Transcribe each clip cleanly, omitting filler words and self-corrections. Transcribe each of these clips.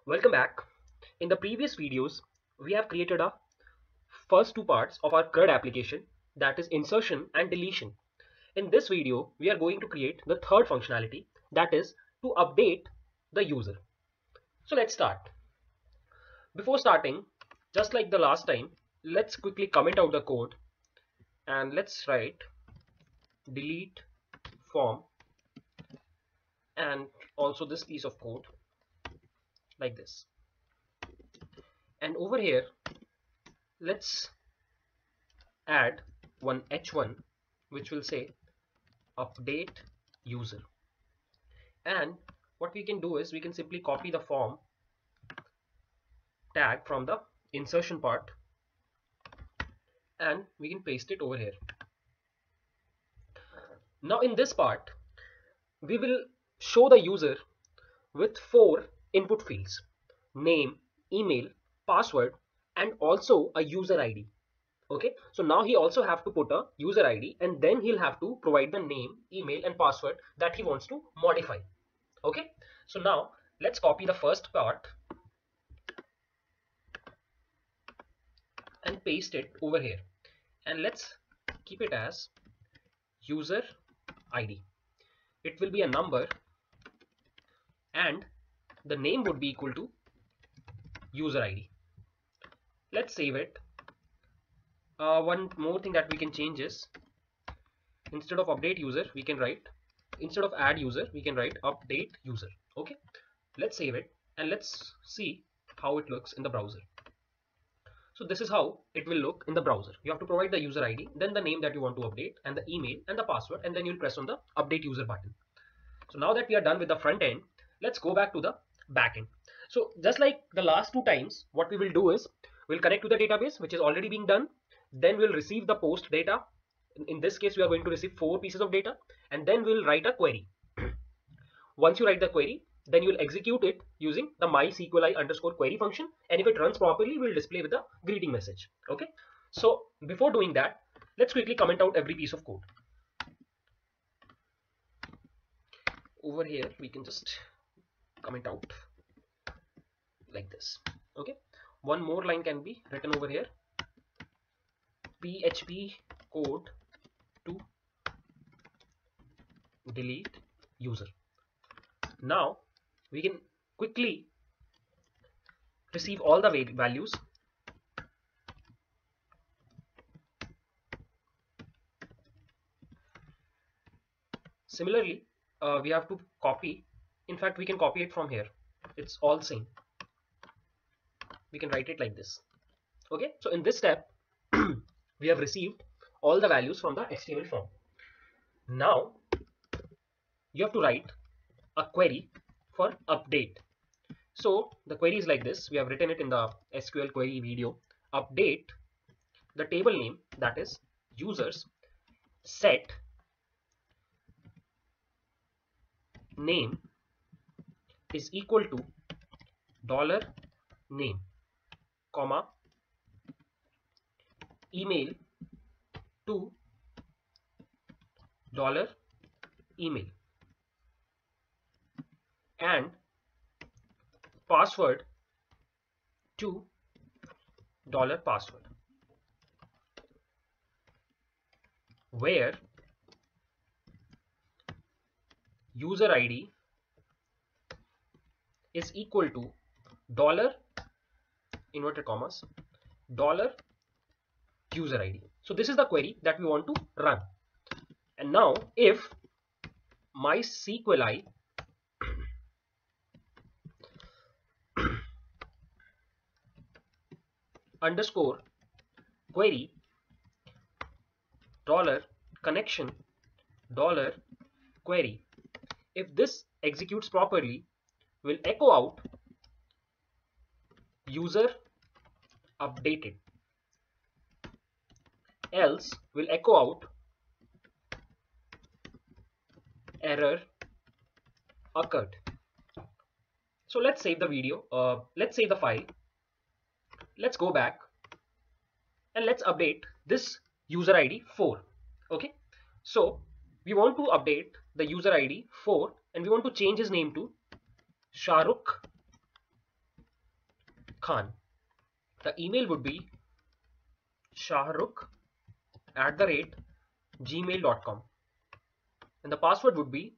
Welcome back. In the previous videos, we have created a first two parts of our CRUD application, that is insertion and deletion. In this video, we are going to create the third functionality, that is to update the user. So let's start. Before starting, just like the last time, let's quickly comment out the code and let's write delete form and also this piece of code like this. And over here, let's add one h1 which will say update user. And what we can do is we can simply copy the form tag from the insertion part and we can paste it over here. Now in this part, we will show the user with 4 input fields: name, email, password, and also a user ID. Okay, so now he also have to put a user ID and then he'll have to provide the name, email, and password that he wants to modify. Okay, so now let's copy the first part and paste it over here, and let's keep it as user ID. It will be a number and the name would be equal to user ID. Let's save it. One more thing that we can change is instead of update user, we can write, instead of add user, we can write update user. Okay, let's save it and let's see how it looks in the browser. So this is how it will look in the browser. You have to provide the user ID, then the name that you want to update, and the email and the password, and then you'll press on the update user button. So now that we are done with the front end, let's go back to the back end. So just like the last two times, what we will do is we'll connect to the database, which is already being done. Then we'll receive the post data. In this case, we are going to receive 4 pieces of data, and then we'll write a query. Once you write the query, then you'll execute it using the MySQLi_query function, and if it runs properly, we'll display with a greeting message. Okay, so before doing that, let's quickly comment out every piece of code. Over here, we can just comment out like this. Okay, one more line can be written over here: PHP code to delete user. Now we can quickly receive all the values. Similarly, we have to copy. In fact, we can copy it from here. It's all same. We can write it like this. Okay, so in this step, we have received all the values from the HTML form. Now you have to write a query for update. So the query is like this. We have written it in the SQL query video. Update the table name, that is users, set name is equal to $name, comma, email to $email, and password to $password, where user ID is equal to dollar inverted commas $user ID. So this is the query that we want to run. And now if MySQLi underscore query $connection $query, if this executes properly, will echo out user updated, else will echo out error occurred. So let's save the video, let's save the file, let's go back and let's update this user ID 4. Okay, so we want to update the user ID 4 and we want to change his name to Shahrukh Khan. The email would be shahrukh@gmail.com, and the password would be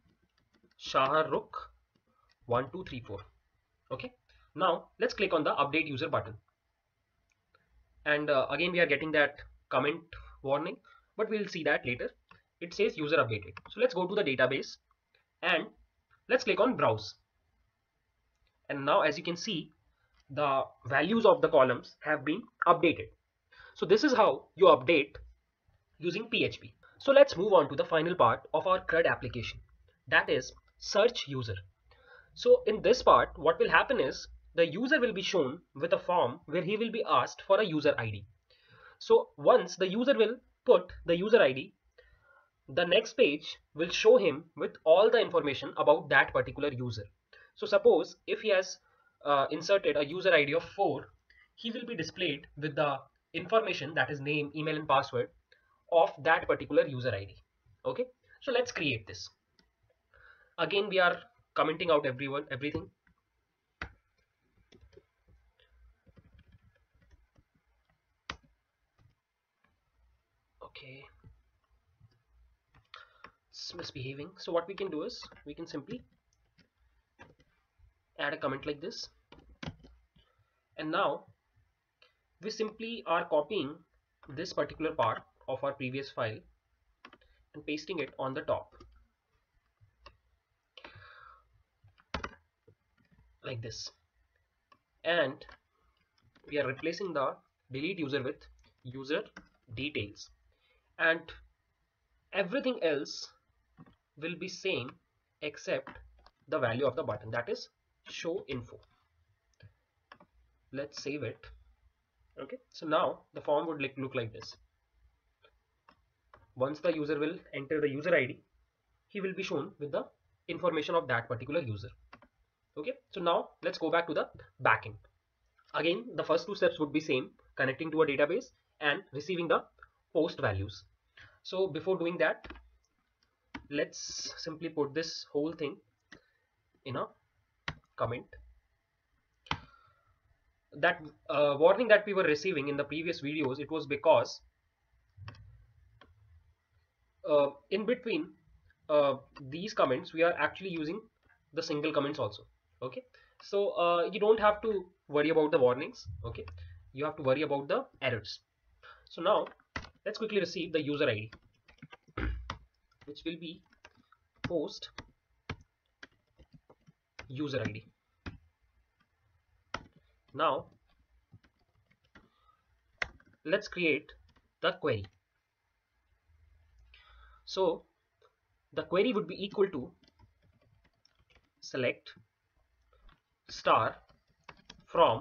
shahrukh1234. Okay, now let's click on the update user button, and again we are getting that comment warning, but we'll see that later. It says user updated. So let's go to the database and let's click on browse, and now as you can see, the values of the columns have been updated. So this is how you update using PHP. So let's move on to the final part of our CRUD application, that is search user. So in this part, what will happen is the user will be shown with a form where he will be asked for a user ID. So once the user will put the user ID, the next page will show him with all the information about that particular user. So suppose if he has inserted a user ID of 4, he will be displayed with the information, that is name, email and password of that particular user ID. Okay, so let's create this. Again we are commenting out everything. Okay, it's misbehaving. So what we can do is we can simply add a comment like this, and now we simply are copying this particular part of our previous file and pasting it on the top like this, and we are replacing the delete user with user details, and everything else will be same except the value of the button, that is show info. Let's save it. Okay, so now the form would look like this. Once the user will enter the user ID, he will be shown with the information of that particular user. Okay, so now let's go back to the backend. Again, the first two steps would be same, connecting to a database and receiving the post values. So before doing that, let's simply put this whole thing in a comment. That warning that we were receiving in the previous videos, it was because in between these comments we are actually using the single comments also. Okay, so you don't have to worry about the warnings. Okay, you have to worry about the errors. So now let's quickly receive the user ID, which will be post user ID. Now let's create the query. So the query would be equal to select star from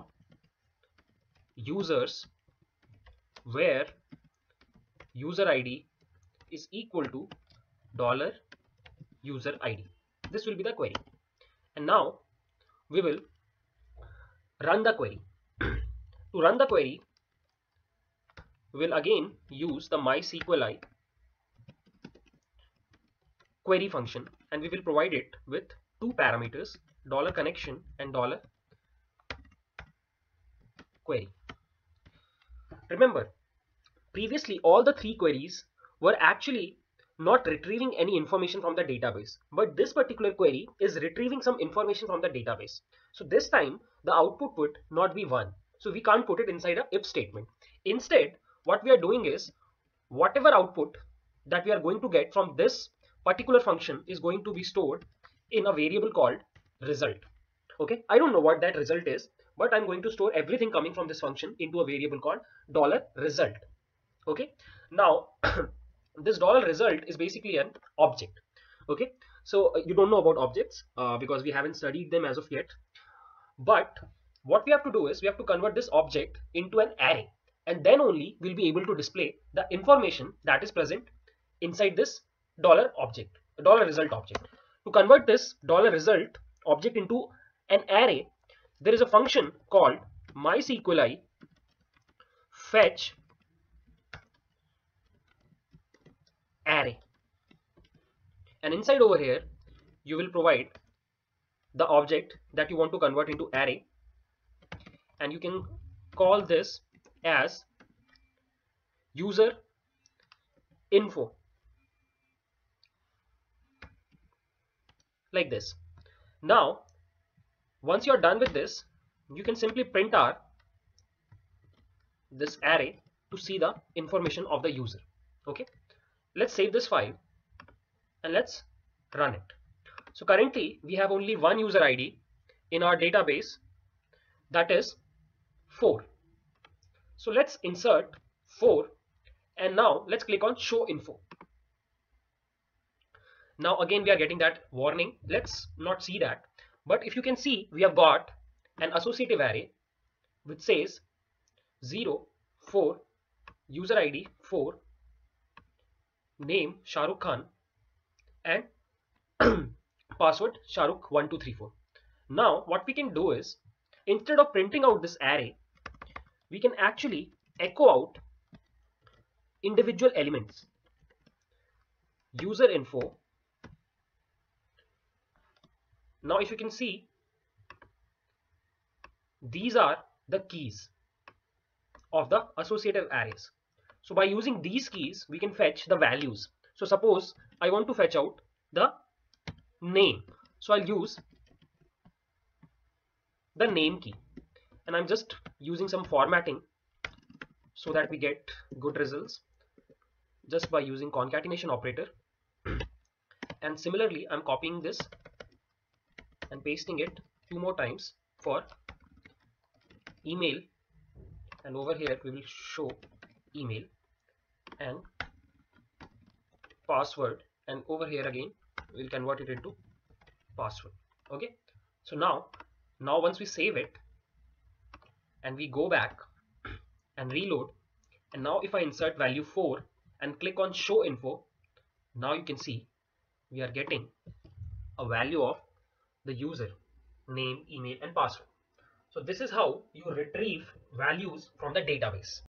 users where user ID is equal to $user ID. This will be the query, and now we will run the query. To run the query, we will again use the MySQLi query function, and we will provide it with two parameters, $connection and $query. Remember, previously all the three queries were actually not retrieving any information from the database, but this particular query is retrieving some information from the database. So this time the output would not be 1, so we can't put it inside a if statement. Instead, what we are doing is whatever output that we are going to get from this particular function is going to be stored in a variable called result. Okay, I don't know what that result is, but I'm going to store everything coming from this function into a variable called $result. Okay, now this $result is basically an object. Okay, so you don't know about objects because we haven't studied them as of yet, but what we have to do is we have to convert this object into an array, and then only we'll be able to display the information that is present inside this object, $result object. To convert this $result object into an array, there is a function called MySQLi fetch array, and inside over here you will provide the object that you want to convert into array, and you can call this as user info, like this. Now once you're done with this, you can simply print our this array to see the information of the user. Okay, let's save this file and let's run it. So currently we have only one user ID in our database, that is 4. So let's insert 4 and now let's click on show info. Now again we are getting that warning. Let's not see that, but if you can see, we have got an associative array which says 0, 4, user ID 4, name Shahrukh Khan, and password Shahrukh1234. Now what we can do is, instead of printing out this array, we can actually echo out individual elements. User info. Now if you can see, these are the keys of the associative arrays. So by using these keys, we can fetch the values. So suppose I want to fetch out the name. So I'll use the name key, and I'm just using some formatting so that we get good results just by using concatenation operator. And similarly, I'm copying this and pasting it 2 more times for email, and over here we will show email and password, and over here again we'll convert it into password. Okay, so now once we save it and we go back and reload, and now if I insert value 4 and click on show info, now you can see we are getting a value of the user name, email and password. So this is how you retrieve values from the database.